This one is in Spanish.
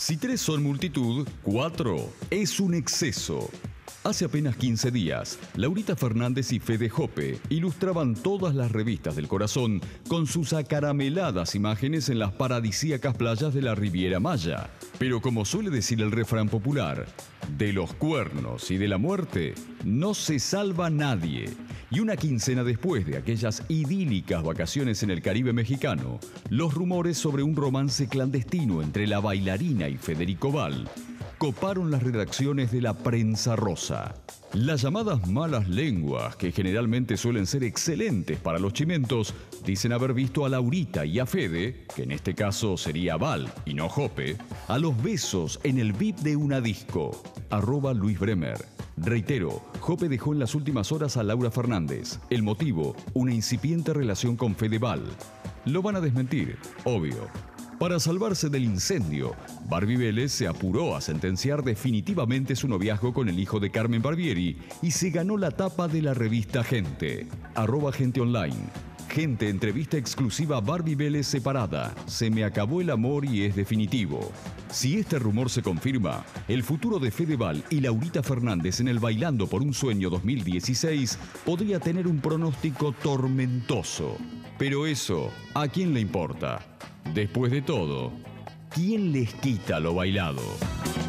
Si 3 son multitud, 4 es un exceso. Hace apenas 15 días, Laurita Fernández y Fede Jope ilustraban todas las revistas del corazón con sus acarameladas imágenes en las paradisíacas playas de la Riviera Maya. Pero como suele decir el refrán popular, de los cuernos y de la muerte no se salva nadie. Y una quincena después de aquellas idílicas vacaciones en el Caribe mexicano, los rumores sobre un romance clandestino entre la bailarina y Federico Val coparon las redacciones de la prensa rosa. Las llamadas malas lenguas, que generalmente suelen ser excelentes para los chimentos, dicen haber visto a Laurita y a Fede, que en este caso sería Val y no Jope, a los besos en el VIP de una disco. @Luis Bremer. Reitero, Jope dejó en las últimas horas a Laura Fernández. El motivo, una incipiente relación con Fede Val. Lo van a desmentir, obvio. Para salvarse del incendio, Barbie Vélez se apuró a sentenciar definitivamente su noviazgo con el hijo de Carmen Barbieri y se ganó la tapa de la revista Gente. @Gente Online. Gente entrevista exclusiva a Barbie Vélez separada. Se me acabó el amor y es definitivo. Si este rumor se confirma, el futuro de Fede Val y Laurita Fernández en el Bailando por un Sueño 2016 podría tener un pronóstico tormentoso. Pero eso, ¿a quién le importa? Después de todo, ¿quién les quita lo bailado?